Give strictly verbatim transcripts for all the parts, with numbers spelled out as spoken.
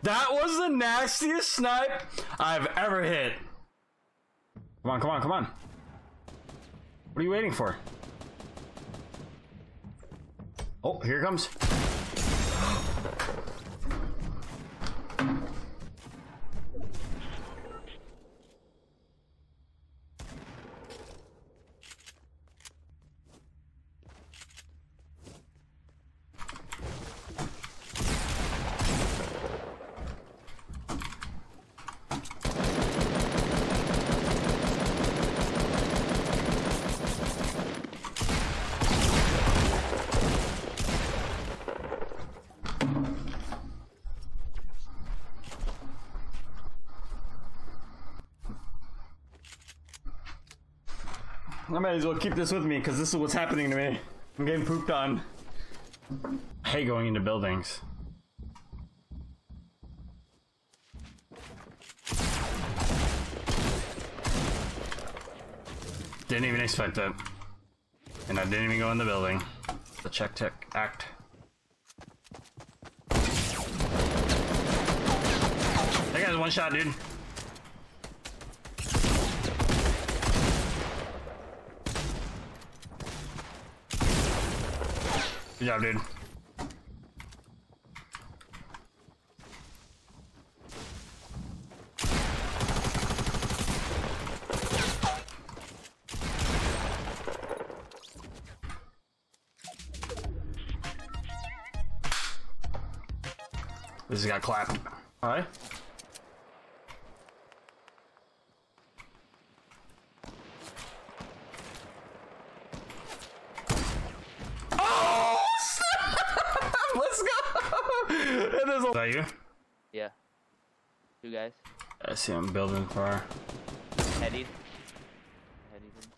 That was the nastiest snipe I've ever hit. Come on, come on, come on. What are you waiting for? Oh, here it comes. I might as well keep this with me because this is what's happening to me. I'm getting pooped on. I hate going into buildings. Didn't even expect that. And I didn't even go in the building. The check tech act. That guy's one shot, dude. Good job, dude. This got clapped. All right. Is that you? Yeah. Two guys. I see him building far. Headied. Headied him.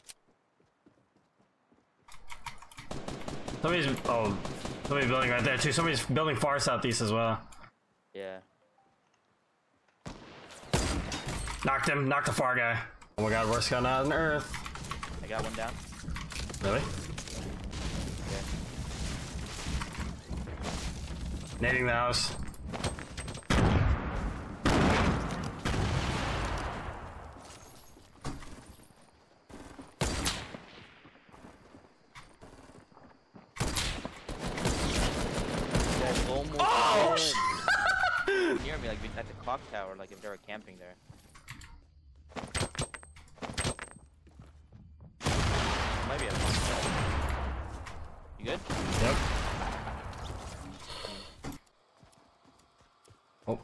Somebody's oh somebody's building right there too. Somebody's building far southeast as well. Yeah. Knocked him, knocked the far guy. Oh my god, worst gun on earth. I got one down. Really? Nading the house. Oh! Near me, like at the clock tower, like if they were camping there. Might be a monster. You good? Yep. Oh.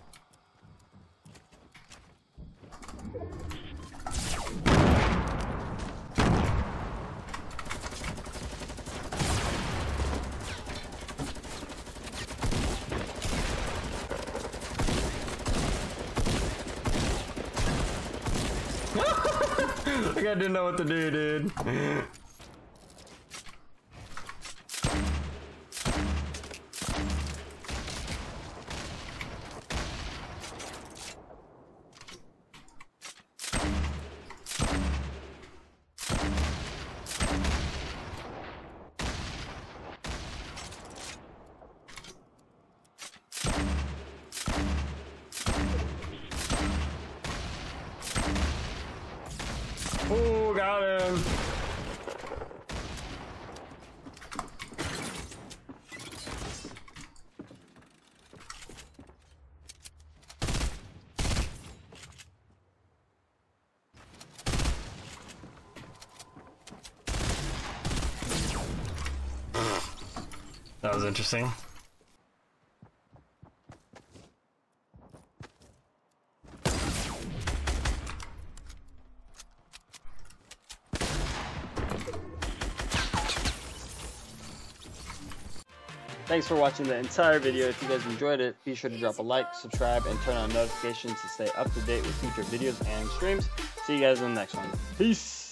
Like I didn't know what to do, dude. Oh, got him. That was interesting. Thanks for watching the entire video. If you guys enjoyed it, be sure to drop a like, subscribe, and turn on notifications to stay up to date with future videos and streams. See you guys in the next one. Peace!